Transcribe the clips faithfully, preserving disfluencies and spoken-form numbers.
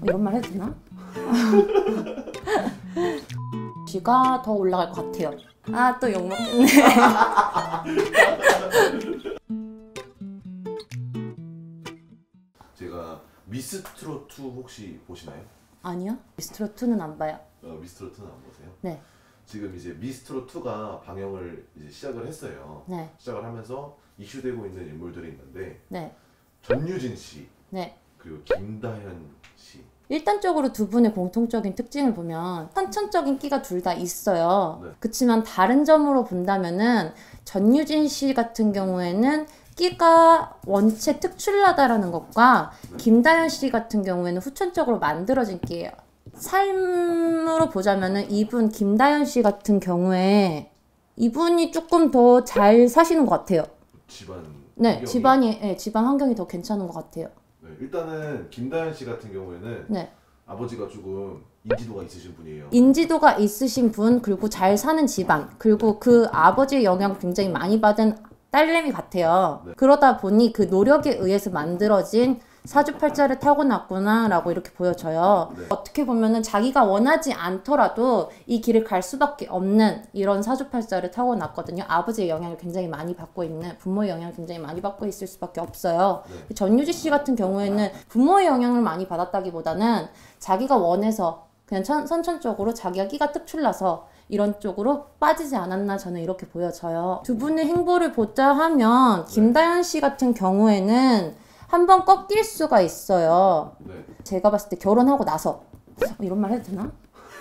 이런 말 해도 되나? 쥐가 더 올라갈 것 같아요. 아, 또 욕먹겠네. 제가 미스트롯 투 혹시 보시나요? 아니요. 미스트롯 투는 안 봐요. 어, 미스트롯 투는 안 보세요? 네. 지금 이제 미스트롯 투가 방영을 이제 시작을 했어요. 네. 시작을 하면서 이슈되고 있는 인물들이 있는데 네. 전유진 씨 네. 그리고 김다현 씨. 일단적으로 두 분의 공통적인 특징을 보면 선천적인 끼가 둘 다 있어요. 네. 그렇지만 다른 점으로 본다면은 전유진 씨 같은 경우에는 끼가 원체 특출나다라는 것과 네. 김다현 씨 같은 경우에는 후천적으로 만들어진 끼예요. 삶으로 보자면은 이분 김다현 씨 같은 경우에 이분이 조금 더 잘 사시는 것 같아요. 집안 네, 환경이? 집안이 네, 집안 환경이 더 괜찮은 것 같아요. 네, 일단은 김다현 씨 같은 경우에는 네. 아버지가 조금 인지도가 있으신 분이에요. 인지도가 있으신 분, 그리고 잘 사는 집안, 그리고 그 아버지의 영향을 굉장히 많이 받은 딸내미 같아요. 네. 그러다 보니 그 노력에 의해서 만들어진 사주팔자를 타고났구나 라고 이렇게 보여져요. 네. 어떻게 보면은 자기가 원하지 않더라도 이 길을 갈 수밖에 없는 이런 사주팔자를 타고났거든요. 아버지의 영향을 굉장히 많이 받고 있는, 부모의 영향을 굉장히 많이 받고 있을 수밖에 없어요. 네. 전유진 씨 같은 경우에는 부모의 영향을 많이 받았다기보다는 자기가 원해서 그냥 천, 선천적으로 자기가 끼가 특출나서 이런 쪽으로 빠지지 않았나 저는 이렇게 보여져요. 두 분의 행보를 보자 하면 김다현 씨 같은 경우에는 한번 꺾일 수가 있어요. 네. 제가 봤을 때 결혼하고 나서 어, 이런 말 해도 되나?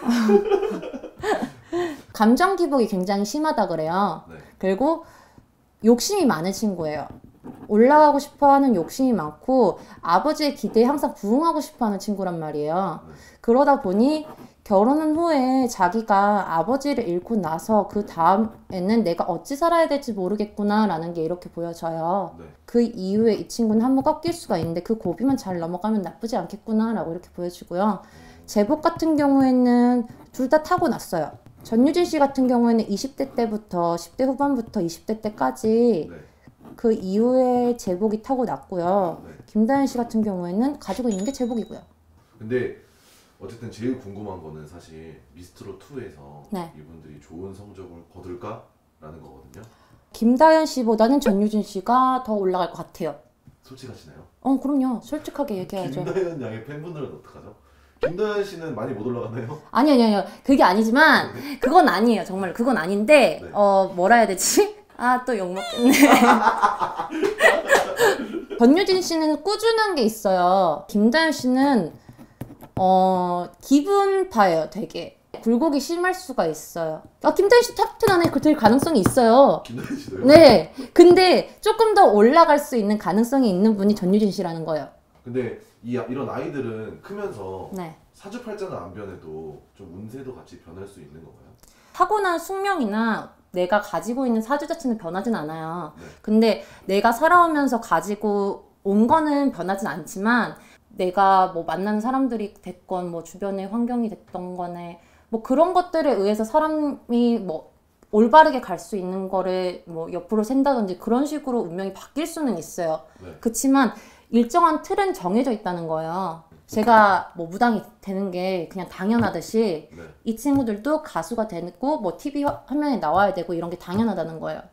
감정 기복이 굉장히 심하다 그래요. 네. 그리고 욕심이 많은 친구예요. 올라가고 싶어하는 욕심이 많고 아버지의 기대에 항상 부응하고 싶어하는 친구란 말이에요. 네. 그러다 보니 결혼한 후에 자기가 아버지를 잃고 나서 그 다음에는 내가 어찌 살아야 될지 모르겠구나 라는 게 이렇게 보여져요. 네. 그 이후에 이 친구는 한번 꺾일 수가 있는데 그 고비만 잘 넘어가면 나쁘지 않겠구나 라고 이렇게 보여지고요. 제복 같은 경우에는 둘 다 타고났어요. 전유진 씨 같은 경우에는 이십 대 때부터 십 대 후반부터 이십 대 때까지 네. 그 이후에 제복이 타고났고요. 네. 김다현 씨 같은 경우에는 가지고 있는 게 제복이고요. 근데 어쨌든 제일 궁금한 거는 사실 미스트롯 투에서 네. 이분들이 좋은 성적을 거둘까라는 거거든요. 김다현 씨보다는 전유진 씨가 더 올라갈 것 같아요. 솔직하시나요? 어, 그럼요. 솔직하게 얘기해야죠. 김다현 양의 팬분들은 어떡하죠? 김다현 씨는 많이 못 올라가나요? 아니, 아니, 아니. 그게 아니지만, 그건 아니에요. 정말 그건 아닌데, 네. 어, 뭐라 해야 되지? 아, 또 욕먹겠네. 전유진 씨는 꾸준한 게 있어요. 김다현 씨는, 어, 기분파예요, 되게. 굴곡이 심할 수가 있어요. 아, 김다현 씨 탑 텐 안에 들 가능성이 있어요. 김다현 씨도요? 네. 근데 조금 더 올라갈 수 있는 가능성이 있는 분이 전유진 씨라는 거예요. 근데 이, 이런 아이들은 크면서 네. 사주팔자는 안 변해도 좀 운세도 같이 변할 수 있는 건가요? 타고난 숙명이나 내가 가지고 있는 사주 자체는 변하진 않아요. 네. 근데 내가 살아오면서 가지고 온 거는 변하진 않지만 내가 뭐 만나는 사람들이 됐건 뭐 주변의 환경이 됐던 거네 뭐 그런 것들에 의해서 사람이 뭐 올바르게 갈 수 있는 거를 뭐 옆으로 샌다든지 그런 식으로 운명이 바뀔 수는 있어요. 네. 그렇지만 일정한 틀은 정해져 있다는 거예요. 제가 뭐 무당이 되는 게 그냥 당연하듯이 네. 이 친구들도 가수가 되고 뭐 티비 화면에 나와야 되고 이런 게 당연하다는 거예요.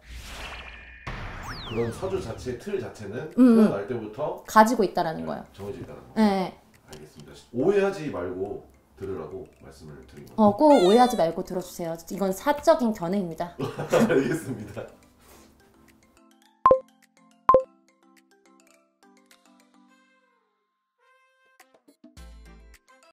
그런 사주 자체 틀 자체는 음. 태어날 때부터 가지고 있다라는 거예요. 정해져 있다는 거. 네. 알겠습니다. 오해하지 말고 들으라고 말씀을 드린 겁니다. 어, 꼭 오해하지 말고 들어주세요. 이건 사적인 견해입니다. 알겠습니다.